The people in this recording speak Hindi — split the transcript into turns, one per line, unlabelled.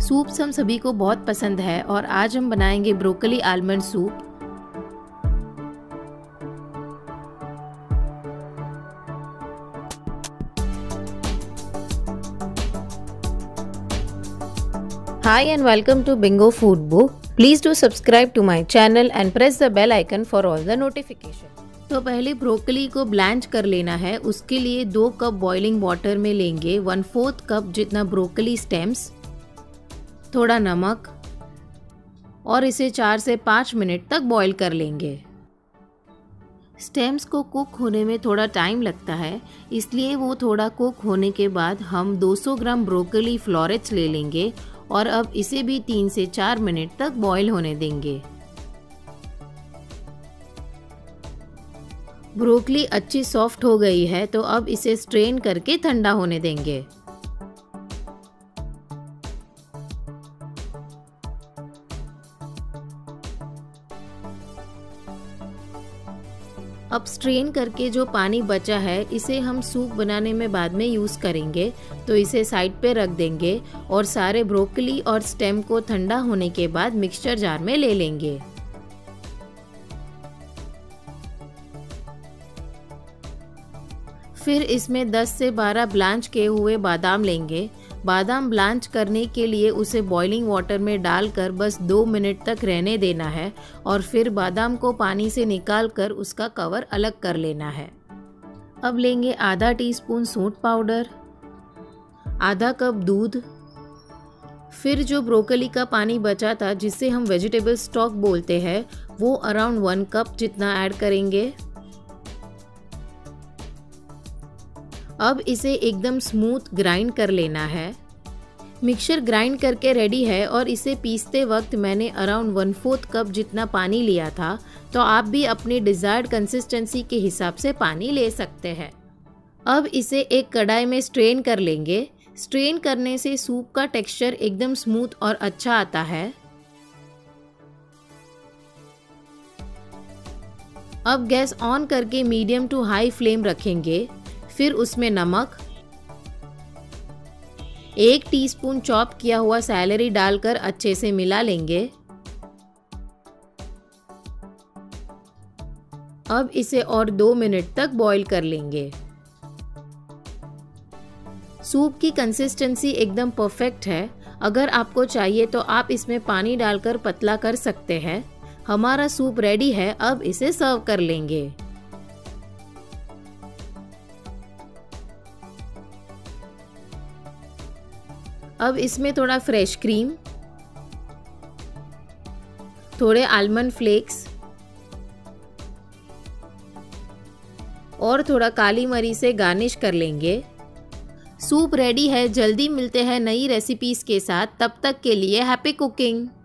सूप हम सभी को बहुत पसंद है और आज हम बनाएंगे broccoli almond soup. Hi and welcome to Bingo Food Book. Please do subscribe to my channel and press the bell icon for all the notification. तो पहले ब्रोकली को ब्लैंच कर लेना है। उसके लिए 2 कप बॉइलिंग वाटर में लेंगे 1/4 कप जितना ब्रोकली स्टेम्स, थोड़ा नमक और इसे 4 से 5 मिनट तक बॉईल कर लेंगे। स्टेम्स को कुक होने में थोड़ा टाइम लगता है, इसलिए वो थोड़ा कुक होने के बाद हम 200 ग्राम ब्रोकली फ्लोरेट्स ले लेंगे और अब इसे भी 3 से 4 मिनट तक बॉईल होने देंगे। ब्रोकली अच्छी सॉफ्ट हो गई है तो अब इसे स्ट्रेन करके ठंडा होने देंगे। अब स्ट्रेन करके जो पानी बचा है इसे हम सूप बनाने में बाद में यूज़ करेंगे, तो इसे साइड पे रख देंगे और सारे ब्रोकली और स्टेम को ठंडा होने के बाद मिक्सचर जार में ले लेंगे। फिर इसमें 10 से 12 ब्लांच किए हुए बादाम लेंगे। बादाम ब्लांच करने के लिए उसे बॉइलिंग वाटर में डालकर बस 2 मिनट तक रहने देना है और फिर बादाम को पानी से निकालकर उसका कवर अलग कर लेना है। अब लेंगे आधा टीस्पून सूंठ पाउडर, आधा कप दूध, फिर जो ब्रोकली का पानी बचा था जिसे हम वेजिटेबल स्टॉक बोलते हैं वो अराउंड 1 कप जितना ऐड करेंगे। अब इसे एकदम स्मूथ ग्राइंड कर लेना है। मिक्सचर ग्राइंड करके रेडी है और इसे पीसते वक्त मैंने अराउंड 1/4 कप जितना पानी लिया था, तो आप भी अपनी डिज़ायर्ड कंसिस्टेंसी के हिसाब से पानी ले सकते हैं। अब इसे एक कढ़ाई में स्ट्रेन कर लेंगे। स्ट्रेन करने से सूप का टेक्सचर एकदम स्मूथ और अच्छा आता है। अब गैस ऑन करके मीडियम टू हाई फ्लेम रखेंगे। फिर उसमें नमक, 1 टीस्पून चॉप किया हुआ सैलरी डालकर अच्छे से मिला लेंगे। अब इसे और 2 मिनट तक बॉईल कर लेंगे। सूप की कंसिस्टेंसी एकदम परफेक्ट है। अगर आपको चाहिए तो आप इसमें पानी डालकर पतला कर सकते हैं। हमारा सूप रेडी है, अब इसे सर्व कर लेंगे। अब इसमें थोड़ा फ्रेश क्रीम, थोड़े आलमंड फ्लेक्स और थोड़ा काली मरी से गार्निश कर लेंगे। सूप रेडी है। जल्दी मिलते हैं नई रेसिपीज के साथ। तब तक के लिए हैप्पी कुकिंग।